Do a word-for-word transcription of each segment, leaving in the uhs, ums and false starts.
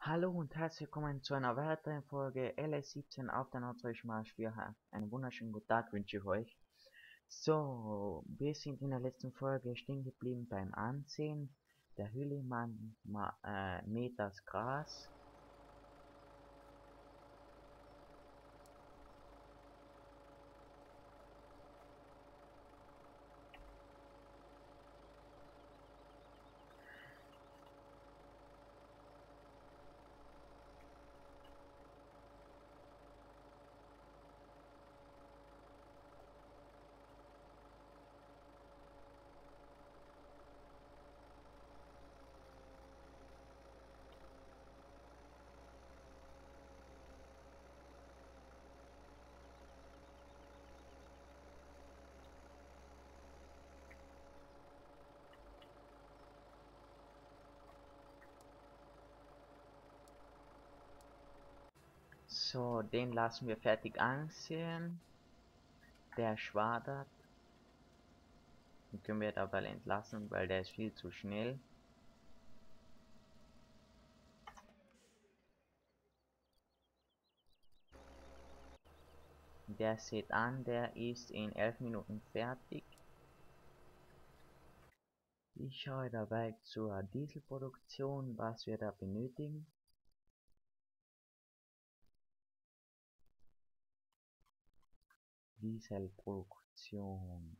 Hallo und herzlich willkommen zu einer weiteren Folge L S siebzehn auf der Norddeutschmarsch vier. Einen wunderschönen guten Tag wünsche ich euch. So, wir sind in der letzten Folge stehen geblieben beim Ansehen der Hülle. Man ma, äh, mäht das Gras. So, den lassen wir fertig ansehen. Der schwadert. Den können wir dabei entlassen, weil der ist viel zu schnell. Der sieht an, der ist in elf Minuten fertig. Ich schaue dabei zur Dieselproduktion, was wir da benötigen. Dieselproduktion.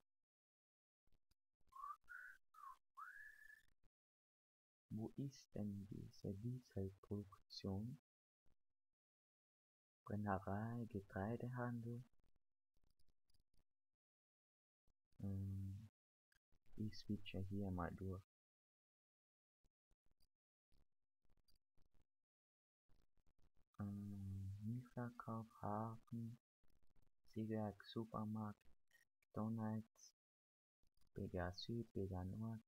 Wo ist denn diese Dieselproduktion? Brennerei, Getreidehandel. Hm, ich switche hier mal durch. Hm, Milchverkauf, Hafen, Siegwerk, Supermarkt, McDonalds, B G A Süd, B G A Nord.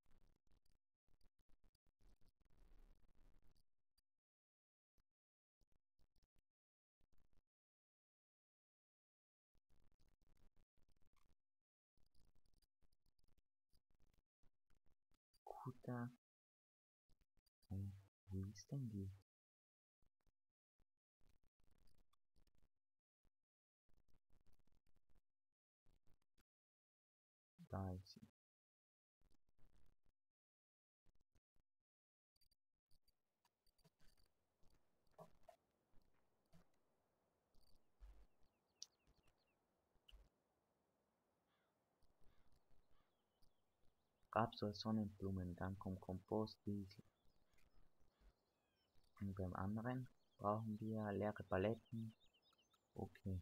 Kuta. Hey, wo ist denn die? Da ist sie. Rapsöl, Sonnenblumen, dann kommt Kompost, Diesel. Und beim anderen brauchen wir leere Paletten. Okay.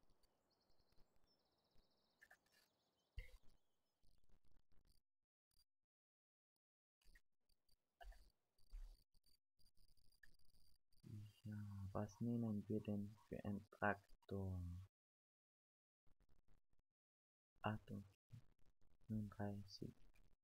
Ja, was nehmen wir denn für einen Traktor? achtunddreißig.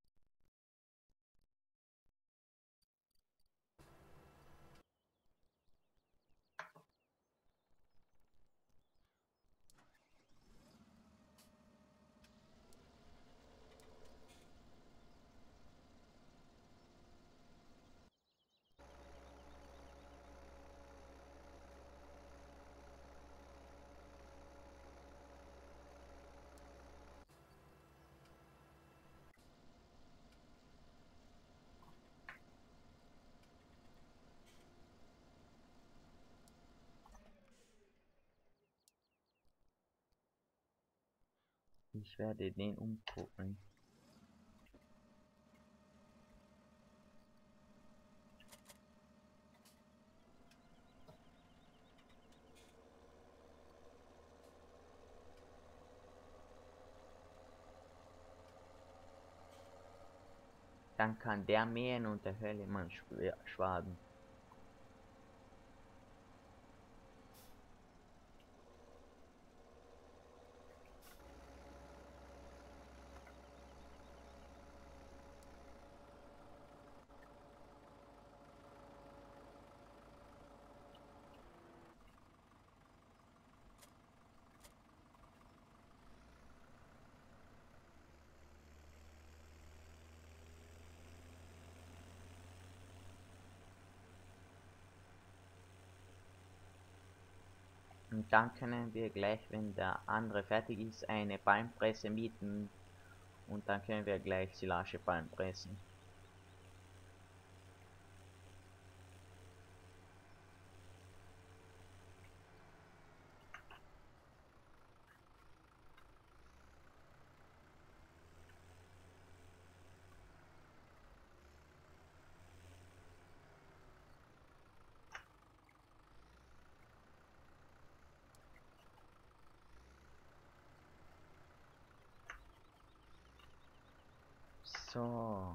Ich werde den umgucken. Dann kann der mähen und der Höllemann schwaden. Und dann können wir gleich, wenn der andere fertig ist, eine Ballenpresse mieten und dann können wir gleich Silageballen pressen. So.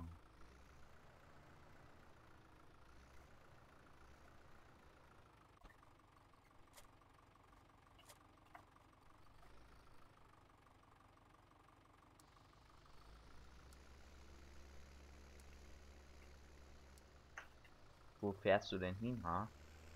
Wo fährst du denn hin, ha?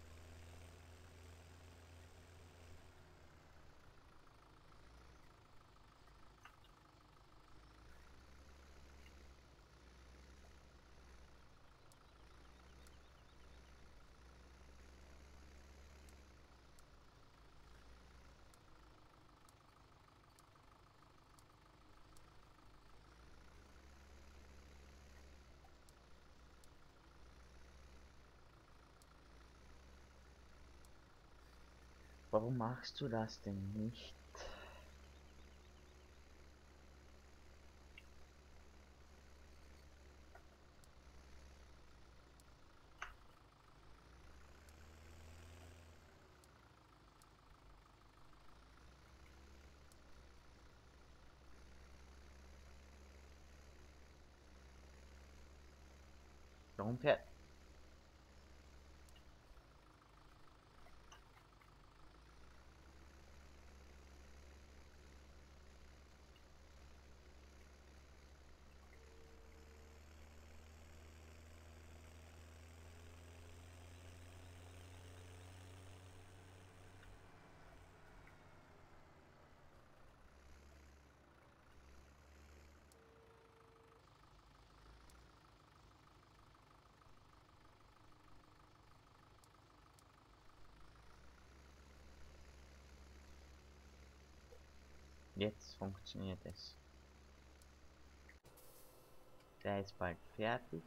Warum machst du das denn nicht? Warum fährt... Jetzt funktioniert es. Der ist bald fertig.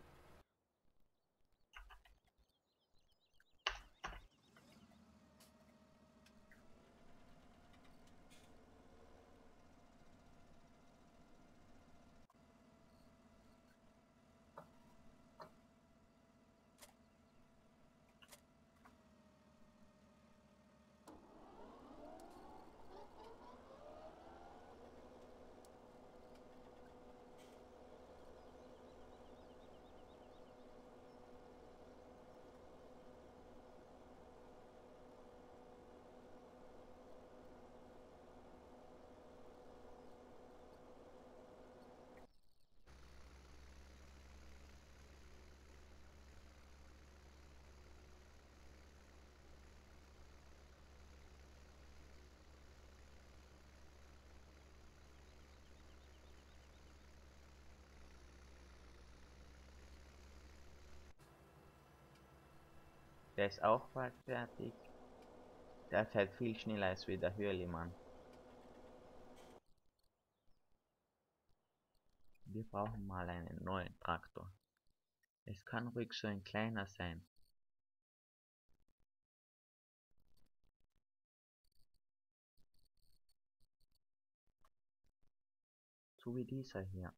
Der ist auch bald fertig. Der fährt viel schneller als wie der Hürlimann. Wir brauchen mal einen neuen Traktor. Es kann ruhig so ein kleiner sein. So wie dieser hier.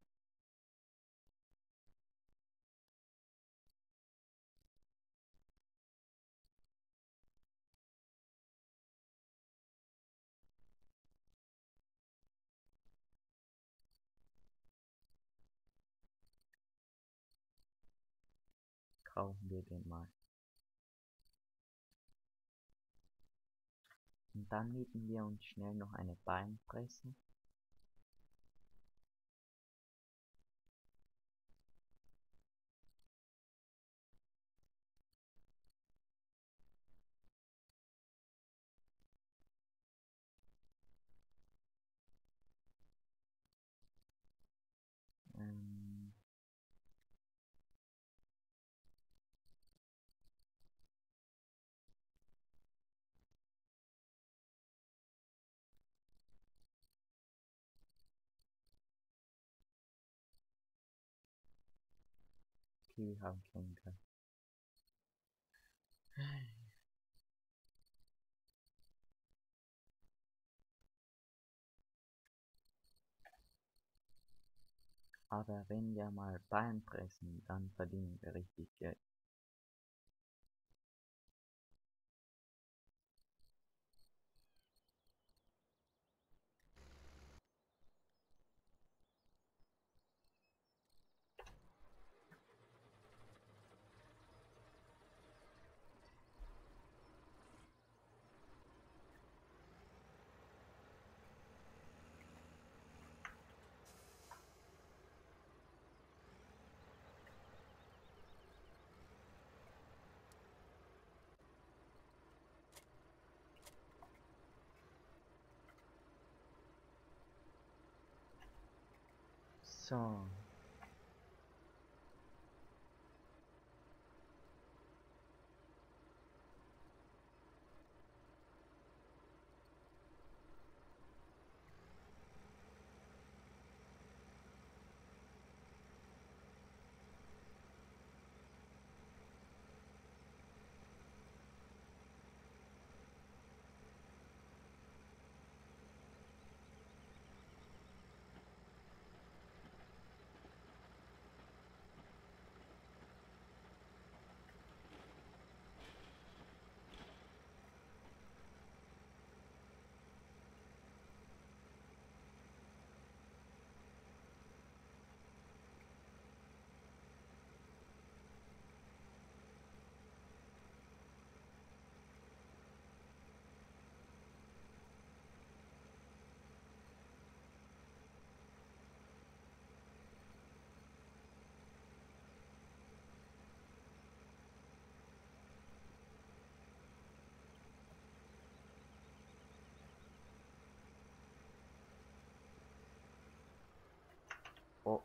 Kaufen wir den mal. Und dann mieten wir uns schnell noch eine Ballenpresse. Ähm, Kiwi haben können. Aber wenn wir mal Bein pressen, dann verdienen wir richtig Geld. So. Oh.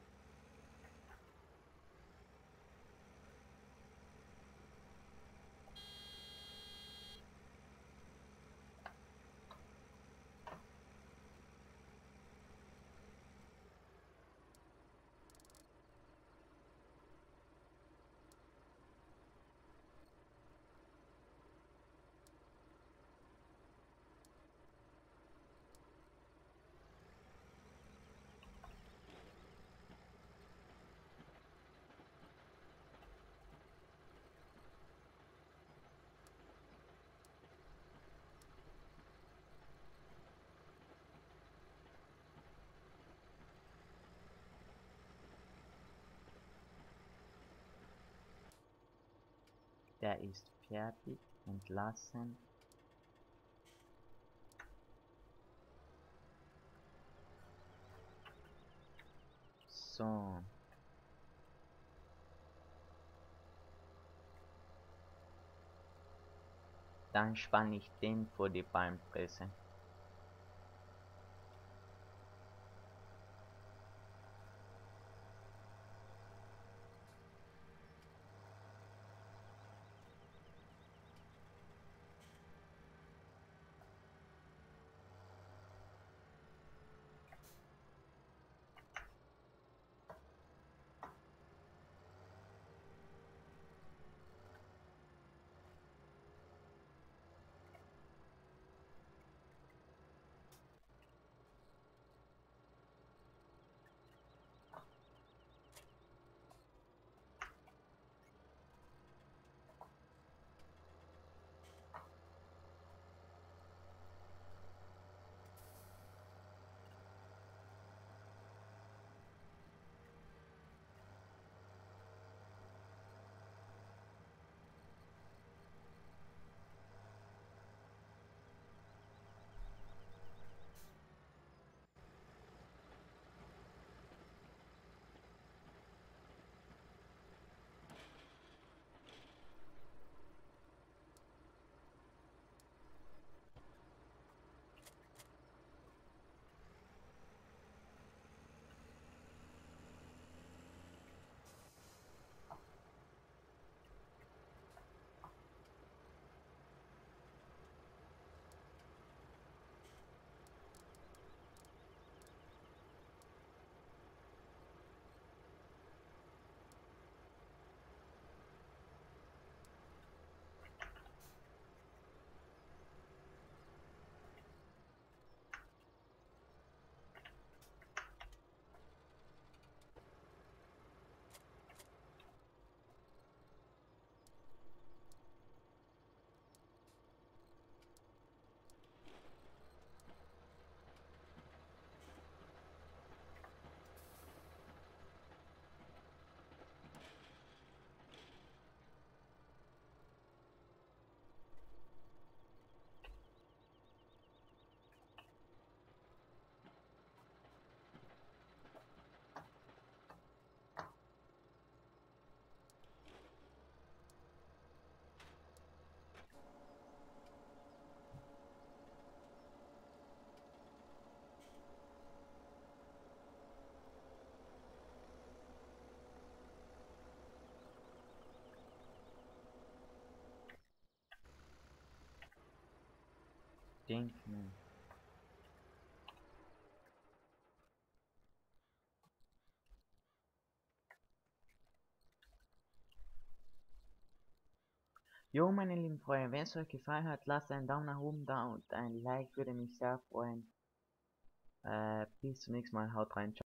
Der ist fertig, entlassen. So. Dann spanne ich den vor die Beinpresse. denken. Jo, meine lieben Freunde, wenn es euch gefallen hat, lasst einen Daumen nach oben da und ein Like würde mich sehr freuen. Äh, bis zum nächsten Mal, haut rein, ciao.